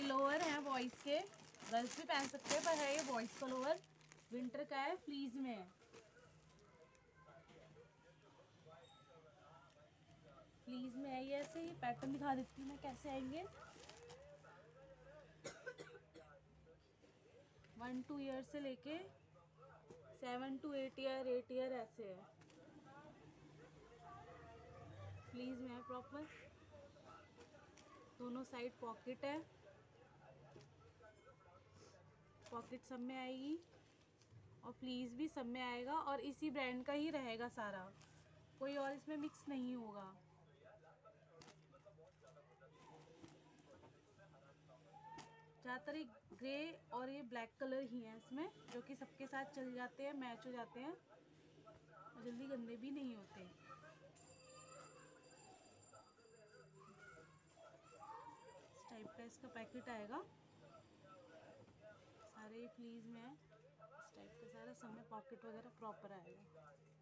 Lower है boys के, girls भी पहन सकते हैं, पर है ये बॉयज का लोअर, विंटर का है, फ्लीज में है। फ्लीज में है ये, ऐसे ही पैटर्न दिखा देती हूँ मैं कैसे आएंगे। 1 2 ईयर से लेके 7 to 8 ईयर, 8 ईयर ऐसे है। फ्लीज में है प्रॉपर, दोनों साइड पॉकेट है, पॉकेट सब में आएगी और फ्लीज भी सब में आएगा, और इसी ब्रांड का ही रहेगा सारा, कोई और इसमें मिक्स नहीं होगा। ज़्यादातर ये ग्रे और ये ब्लैक कलर ही है इसमें, जो कि सबके साथ चल जाते हैं, मैच हो जाते हैं और जल्दी गंदे भी नहीं होते। इस टाइप का इसका पैकेट आएगा, सारे फ्लीज में है, इस टाइप का सारा, सब में पॉकेट वगैरह प्रॉपर आएगा।